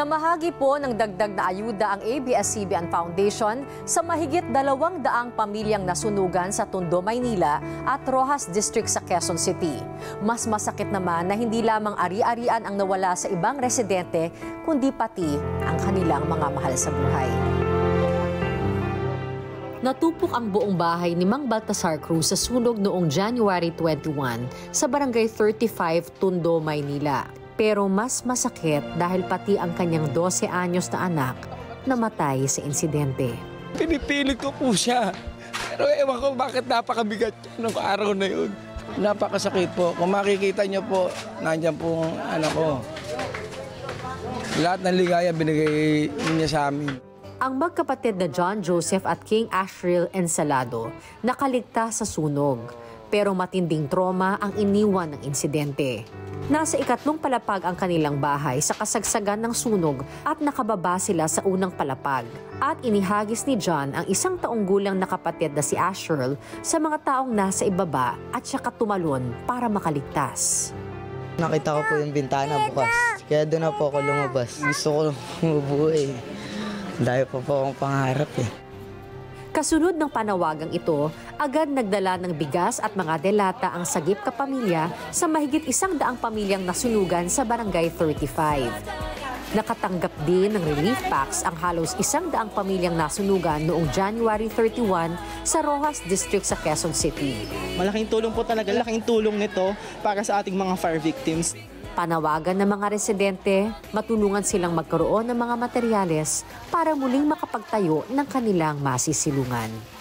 Namahagi po ng dagdag na ayuda ang ABS-CBN Foundation sa mahigit 200 pamilyang nasunugan sa Tondo, Maynila at Roxas District sa Quezon City. Mas masakit naman na hindi lamang ari-arian ang nawala sa ibang residente, kundi pati ang kanilang mga mahal sa buhay. Natupok ang buong bahay ni Mang Baltasar Cruz sa sunog noong January 21 sa Barangay 35, Tondo, Maynila. Pero mas masakit dahil pati ang kanyang 12 anyos na anak namatay sa insidente. Pinipilit ko po siya. Pero ewan ko bakit napakabigat nung araw na yun. Napakasakit po. Kung makikita niyo po, nandiyan po ang anak ko. Lahat ng ligaya binigay niya sa amin. Ang magkapatid na John Joseph at King Asriel Ensalado nakaligtas sa sunog. Pero matinding trauma ang iniwan ng insidente. Nasa ikatlong palapag ang kanilang bahay sa kasagsagan ng sunog at nakababa sila sa unang palapag. At inihagis ni John ang 1 taong gulang na kapatid na si Asriel sa mga taong nasa ibaba at siyaka tumalon para makaligtas. Nakita ko po yung bintana bukas, kaya doon na po ako lumabas. Gusto ko mabuhay. Dahil po akong pangarap eh. Kasunod ng panawagang ito, agad nagdala ng bigas at mga delata ang Sagip Kapamilya sa mahigit 100 pamilyang nasunugan sa Barangay 35. Nakatanggap din ng relief packs ang halos 100 pamilyang nasunugan noong January 31 sa Roxas District sa Quezon City. Malaking tulong po talaga, laking tulong nito para sa ating mga fire victims. Panawagan ng mga residente, matulungan silang magkaroon ng mga materyales para muling makapagtayo ng kanilang masisilungan.